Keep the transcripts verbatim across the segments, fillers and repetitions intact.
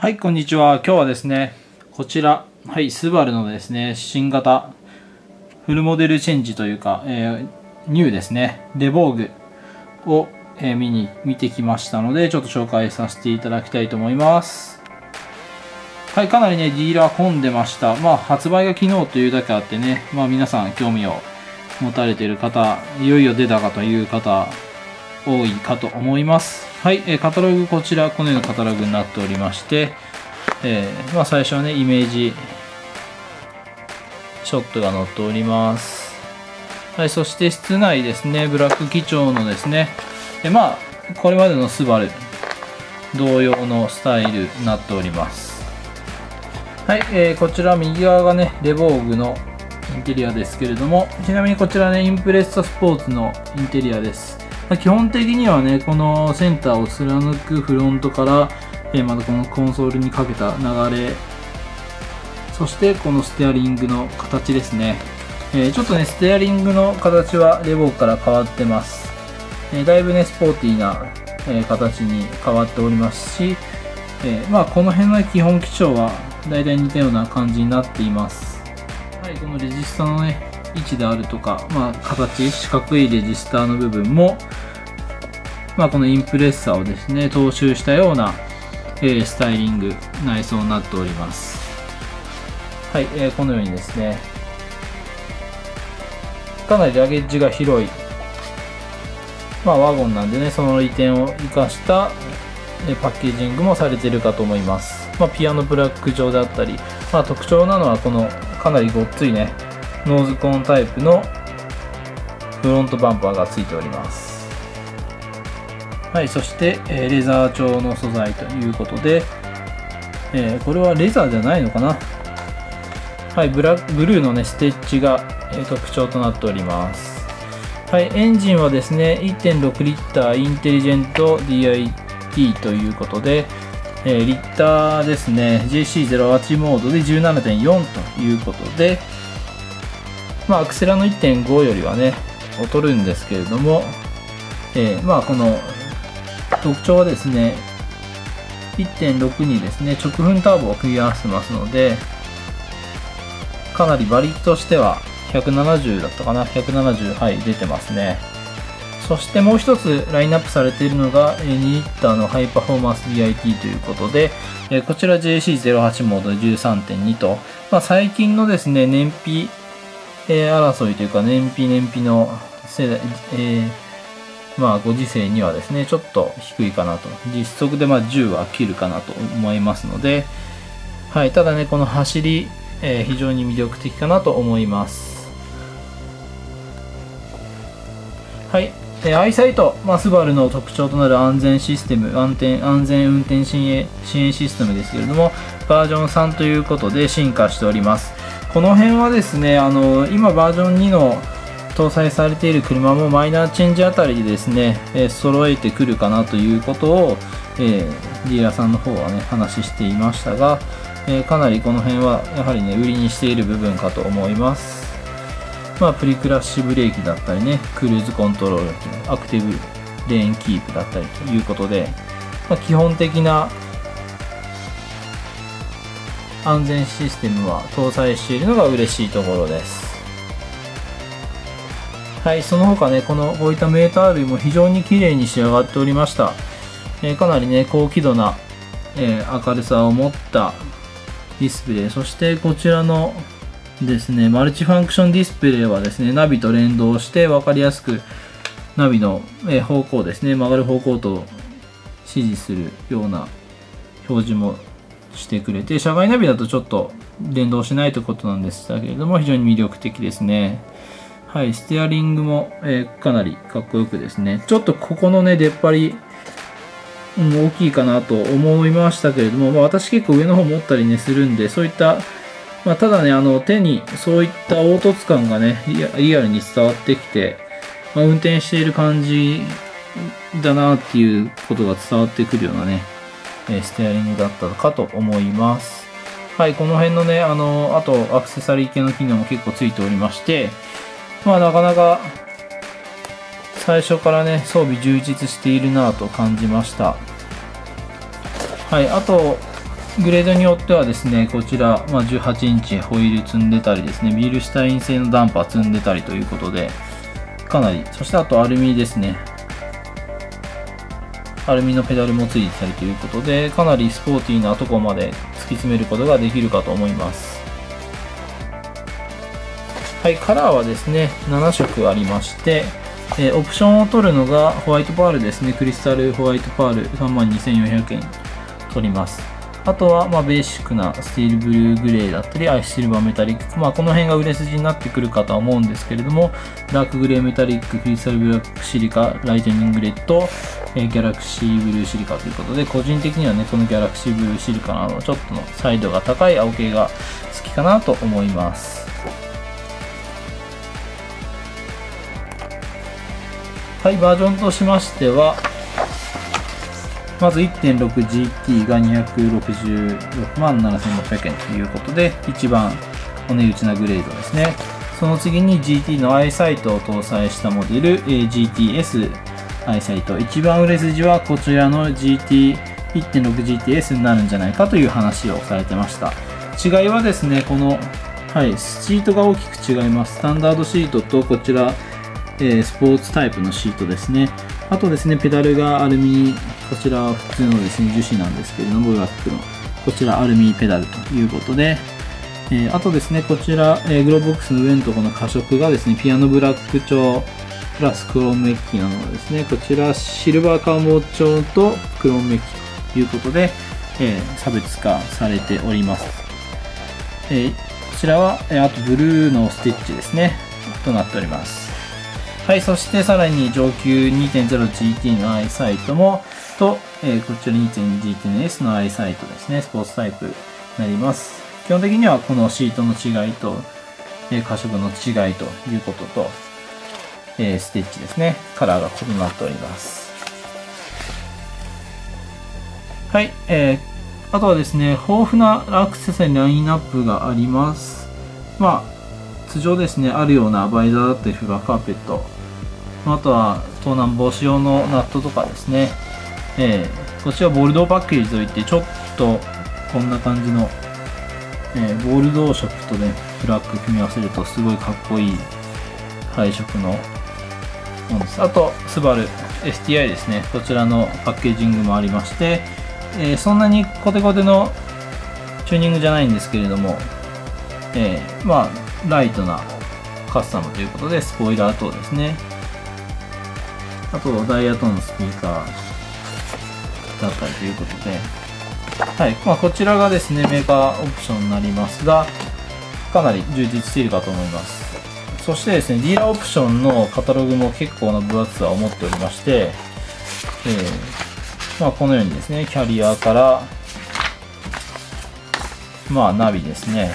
はい、こんにちは。今日はですね、こちら、はい、スバルのですね、新型フルモデルチェンジというか、えー、ニューですね、レボーグを、えー、見に、見てきましたので、ちょっと紹介させていただきたいと思います。はい、かなりね、ディーラー混んでました。まあ、発売が昨日というだけあってね、まあ皆さん興味を持たれている方、いよいよ出たかという方、多いかと思います。はい、えー、カタログこちら、このようなカタログになっておりまして、えー、まあ最初はね、イメージショットが載っております。はい、そして室内ですね、ブラック基調のですね、でまあ、これまでのスバル同様のスタイルになっております。はい、えー、こちら右側がね、レボーグのインテリアですけれども、ちなみにこちらね、インプレッサスポーツのインテリアです。基本的にはね、このセンターを貫くフロントから、えー、またこのコンソールにかけた流れ、そしてこのステアリングの形ですね。えー、ちょっとね、ステアリングの形はレボーグから変わってます。えー、だいぶね、スポーティーな、えー、形に変わっておりますし、えー、まあこの辺の基本基調はだいたい似たような感じになっています。はい、このレジスタのね、位置であるとか、まあ、形、四角いレジスターの部分も、まあ、このインプレッサーをですね、踏襲したような、えー、スタイリング、内装になっております。はい、えー、このようにですね、かなりラゲッジが広い、まあ、ワゴンなんでね、その利点を生かした、えー、パッケージングもされているかと思います。まあ、ピアノブラック状であったり、まあ、特徴なのはこのかなりごっついね、ノーズコーンタイプのフロントバンパーがついております。はい、そして、えー、レザー調の素材ということで、えー、これはレザーじゃないのかな。はい、ブラブルーのね、ステッチが、えー、特徴となっております。はい、エンジンはですね、いってんろくリッターインテリジェント ディーアイティー ということで、えー、リッターですね、ジェーシーゼロはち モードで じゅうななてんよん ということで、まあ、アクセラの いってんご よりはね、劣るんですけれども、えー、まあ、この特徴はですね、いってんろく にですね、直噴ターボを組み合わせてますので、かなり馬力としてはひゃくななじゅうだったかな、ひゃくななじゅう、はい、出てますね。そしてもう一つラインナップされているのがにリッターのハイパフォーマンス ディーアイティー ということで、こちら ジェーシーゼロはち モードで じゅうさんてんに と、まあ、最近のですね、燃費争いというか燃費燃費の世代、えー、まあご時世にはですねちょっと低いかなと、実測でまあじゅうは切るかなと思いますので、はい、ただねこの走り、えー、非常に魅力的かなと思います。はい、えー、アイサイト、まあ、スバルの特徴となる安全システム、安全安全運転支援支援システムですけれども、バージョンさんということで進化しております。この辺はですね、あの今バージョンにの搭載されている車もマイナーチェンジあたりでですね、えー、揃えてくるかなということを、えー、ディーラーさんの方はね話していましたが、えー、かなりこの辺はやはりね売りにしている部分かと思います。まあプリクラッシュブレーキだったりね、クルーズコントロール、アクティブレーンキープだったりということで、まあ、基本的な安全システムは搭載しているのが嬉しいところです。はい、その他ね、このこういったメーター類も非常に綺麗に仕上がっておりました。えー、かなりね、高輝度な、えー、明るさを持ったディスプレイ、そしてこちらのですね、マルチファンクションディスプレイはですね、ナビと連動して分かりやすくナビの、えー、方向ですね、曲がる方向と指示するような表示もしてくれて、車外ナビだとちょっと連動しないということなんでしたけれども、非常に魅力的ですね。はい、ステアリングも、えー、かなりかっこよくですね、ちょっとここのね、出っ張り、うん、大きいかなと思いましたけれども、まあ、私結構上の方持ったりね、するんで、そういった、まあ、ただね、あの、手にそういった凹凸感がね、リアルに伝わってきて、まあ、運転している感じだなっていうことが伝わってくるようなね、ステアリングだったかと思います。はい、この辺のね、あの、あとアクセサリー系の機能も結構ついておりまして、まあなかなか最初からね、装備充実しているなぁと感じました。はい、あと、 グレードによってはですね、こちら、まあ、じゅうはちインチホイール積んでたりですね、ビールシュタイン製のダンパー積んでたりということで、かなり、そしてあとアルミですね。アルミのペダルもついてたりということで、かなりスポーティーなところまで突き詰めることができるかと思います。はい、カラーはですね、ななしょくありまして、えー、オプションを取るのがホワイトパールですね。クリスタルホワイトパール さんまんにせんよんひゃくえん取ります。あとは、まあ、ベーシックなスティールブルーグレーだったり、アイスシルバーメタリック。まあ、この辺が売れ筋になってくるかとは思うんですけれども、ダークグレーメタリック、クリスタルブラックシリカ、ライトニングレッド、えー、ギャラクシーブルーシリカということで、個人的にはね、このギャラクシーブルーシリカのあの、ちょっとのサイドが高い青系が好きかなと思います。はい、バージョンとしましては、まず いってんろくジーティー がにひゃくろくじゅうろくまんななせんろっぴゃくえんということで、一番お値打ちなグレードですね。その次に ジーティー のアイサイトを搭載したモデル、ジーティーエス アイサイト。一番売れ筋はこちらの ジーティー、いってんろくジーティーエス になるんじゃないかという話をされてました。違いはですね、この、はい、シートが大きく違います。スタンダードシートとこちら、えー、スポーツタイプのシートですね。あとですね、ペダルがアルミ、こちらは普通のですね、樹脂なんですけれども、ブラックの、こちらアルミペダルということで、えー、あとですね、こちら、えー、グローボックスの上のところの可色がですね、ピアノブラック調、プラスクロームメッキなのですね、こちらシルバーカーモ調とクロームメッキということで、えー、差別化されております。えー、こちらは、えー、あとブルーのステッチですね、となっております。はい、そしてさらに上級 にてんゼロジーティー のアイサイトも、と、えー、こちら にてんにジーティー の S のアイサイトですね、スポーツタイプになります。基本的にはこのシートの違いと、えー、可色の違いということと、えー、ステッチですね、カラーが異なっております。はい、えー、あとはですね、豊富なアクセサリーラインナップがあります。まあ通常ですね、あるようなバイザーだったりフラーカーペット、あとは盗難防止用のナットとかですね、えー、こちらボルドーパッケージといってちょっとこんな感じの、えー、ボルドー色とねブラック組み合わせるとすごいかっこいい配色のものです。あとスバル エスティーアイ ですね、こちらのパッケージングもありまして、えー、そんなにコテコテのチューニングじゃないんですけれども、えー、まあライトなカスタムということで、スポイラー等ですね。あと、ダイヤトーンのスピーカーだったりということで、はい。まあ、こちらがですね、メーカーオプションになりますが、かなり充実しているかと思います。そしてですね、ディーラーオプションのカタログも結構な分厚さを持っておりまして、えー、まあ、このようにですね、キャリアから、まあ、ナビですね。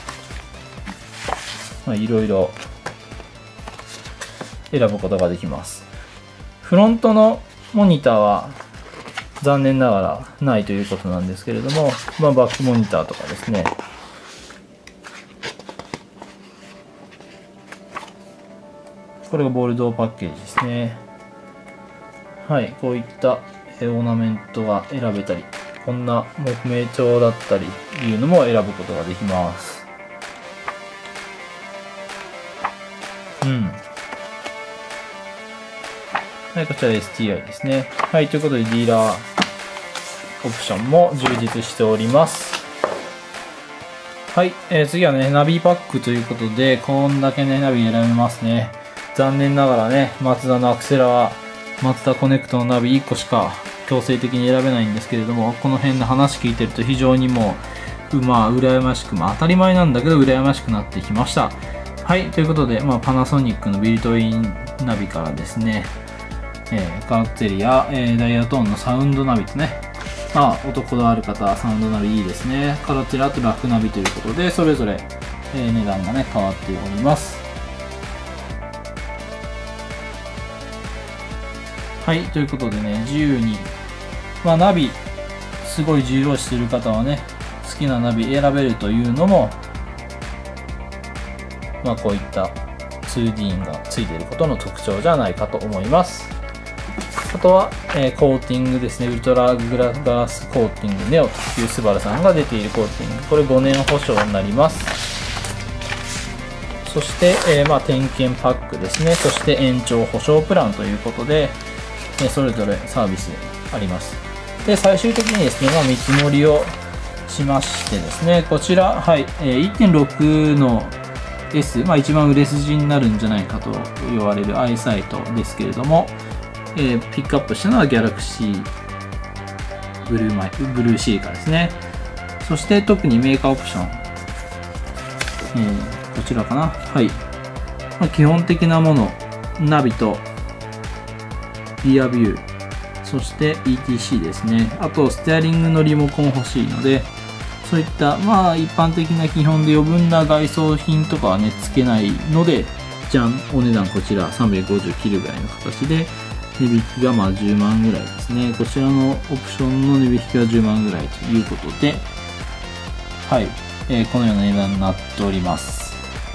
いろいろ選ぶことができます。フロントのモニターは残念ながらないということなんですけれども、まあ、バックモニターとかですね、これがボルドーパッケージですね。はい、こういったオーナメントが選べたり、こんな木目調だったりいうのも選ぶことができます。うん。はい、こちら エスティーアイ ですね。はい、ということでディーラーオプションも充実しております。はい、えー、次はね、ナビパックということで、こんだけね、ナビ選べますね。残念ながらね、マツダのアクセラは、マツダコネクトのナビいっこしか強制的に選べないんですけれども、この辺の話聞いてると非常にもう、まあ、羨ましく、まあ当たり前なんだけど、羨ましくなってきました。はい、ということで、まあ、パナソニックのビルトインナビからですね、えー、カーッツェリや、えー、ダイヤトーンのサウンドナビとね、まあ、音こだわる方はサウンドナビいいですね。カラッツェリあとラフナビということで、それぞれ、えー、値段がね、変わっております。はい、ということでね、自由に、まあ、ナビ、すごい重要視する方はね、好きなナビ選べるというのも、まあ、こういった ツーディー がついていることの特徴じゃないかと思います。 あとは、えー、コーティングですね、ウルトラグラガラスコーティングネオというスバルさんが出ているコーティング、これごねん保証になります。そして、えーまあ、点検パックですね、そして延長保証プランということで、えー、それぞれサービスあります。で、最終的にですね、まあ、見積もりをしましてですね、こちら、はい、えー、いってんろく の S、まあ、一番売れ筋になるんじゃないかと言われるアイサイトですけれども、えー、ピックアップしたのは Galaxy ブルーマイブルーシーカーですね。そして特にメーカーオプション、えー、こちらかな。はい。まあ、基本的なもの、ナビとリアビュー、そして イーティーシー ですね。あと、ステアリングのリモコン欲しいので、そういった、まあ、一般的な基本で余分な外装品とかはね、つけないので、じゃん、お値段こちらさんびゃくごじゅう切るぐらいの形で、値引きがまあじゅうまんぐらいですね。こちらのオプションの値引きがじゅうまんぐらいということで、はい、えー、このような値段になっております。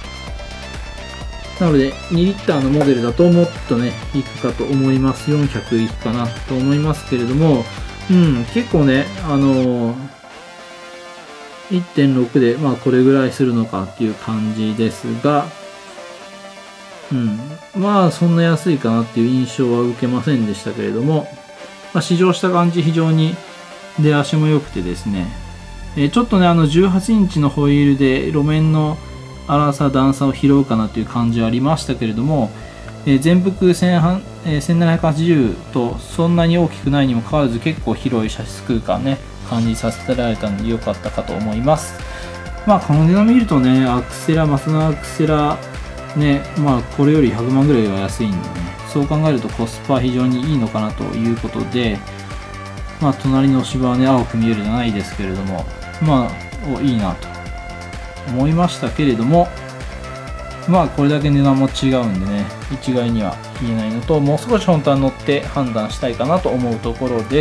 なので、にリッターのモデルだともっとね、いくかと思います。よんひゃくいくかなと思いますけれども、うん、結構ね、あのー、いってんろく で、まあこれぐらいするのかっていう感じですが、うん、まあそんな安いかなっていう印象は受けませんでしたけれども、まあ、試乗した感じ非常に出足も良くてですね、えー、ちょっとねあのじゅうはちインチのホイールで路面の粗さ段差を拾うかなという感じはありましたけれども、えー、全幅せんななひゃくはちじゅうとそんなに大きくないにもかかわらず結構広い車室空間ね感じさせられたので良かったかと思います。まあこの値段見るとねアクセラマスのアクセラね、まあこれよりひゃくまんぐらいは安いんでね、そう考えるとコスパ非常にいいのかなということで、まあ隣の芝はね青く見えるじゃないですけれども、まあおいいなと思いましたけれども、まあこれだけ値段も違うんでね一概には言えないのと、もう少し本当は乗って判断したいかなと思うところです。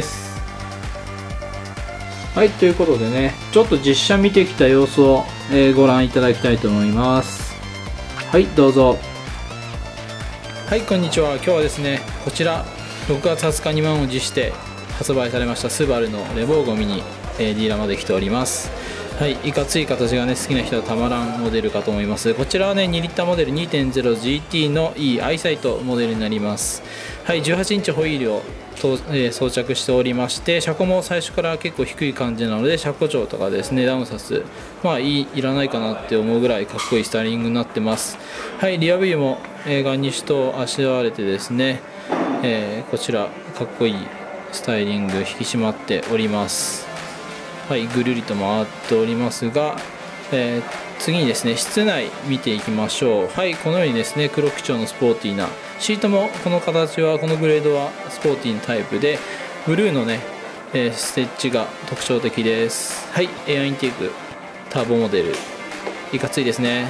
はい、ということでねちょっと実車見てきた様子を、えー、ご覧いただきたいと思います。はい、どうぞ。はい、こんにちは。今日はですね、こちらろくがつはつかに満を持して発売されましたスバルのレボーグを見に、えー、ディーラーまで来ております。はい、いかつい形がね好きな人はたまらんモデルかと思います。こちらはねにリッターモデル にてんゼロジーティー のいいアイサイトモデルになります。はい、じゅうはちインチホイールをと、えー、装着しておりまして、車高も最初から結構低い感じなので車高調とかですねダウンサスまあいい、いらないかなって思うぐらいかっこいいスタイリングになってます。はい、リアビューも、えー、ガンニッシュとあしらわれてですね、えー、こちらかっこいいスタイリング引き締まっております。はい、ぐるりと回っておりますが、えー、次にですね室内見ていきましょう。はい、このようにですね黒基調のスポーティーなシートもこの形はこのグレードはスポーティーなタイプでブルーのね、えー、ステッチが特徴的です。はい、エアインテークターボモデルいかついですね。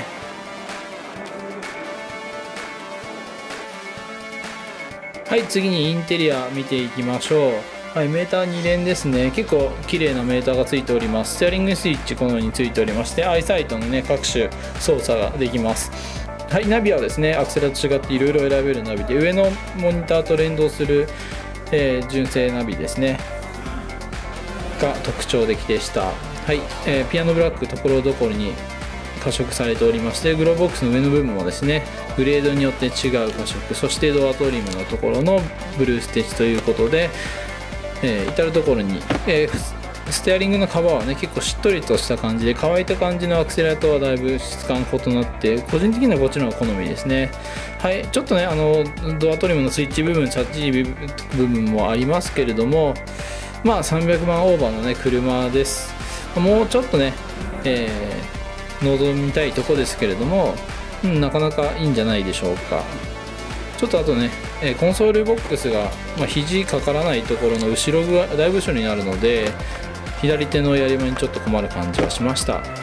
はい、次にインテリア見ていきましょう。はい、メーターに連ですね。結構綺麗なメーターがついております。ステアリングスイッチこのようについておりまして、アイサイトのね各種操作ができます。はい、ナビはですねアクセラと違っていろいろ選べるナビで、上のモニターと連動する、えー、純正ナビですねが特徴的でした。はい、えー、ピアノブラックところどころに加色されておりまして、グローボックスの上の部分もですねグレードによって違う加色、そしてドアトリムのところのブルーステッチということで、えー、至る所に、えー、ステアリングのカバーはね結構しっとりとした感じで、乾いた感じのアクセラとはだいぶ質感異なって、個人的にはこっちの方が好みですね。はい、ちょっとねあのドアトリムのスイッチ部分チャッチ部分もありますけれども、まあさんびゃくまんオーバーのね車です。もうちょっとね、えー、望みたいとこですけれども、うん、なかなかいいんじゃないでしょうか。ちょっとあとね、えコンソールボックスが、まあ、肘かからないところの後ろがだいぶ後ろになるので、左手のやり場にちょっと困る感じはしました。はい、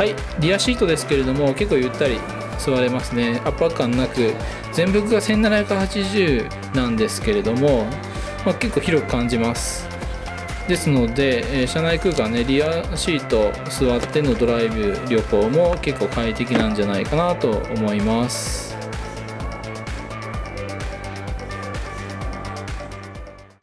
リアシートですけれども結構ゆったり座れますね。圧迫感なく、全幅がせんななひゃくはちじゅうなんですけれども、まあ、結構広く感じます。ですので、えー、車内空間ねリアシート座ってのドライブ旅行も結構快適なんじゃないかなと思います。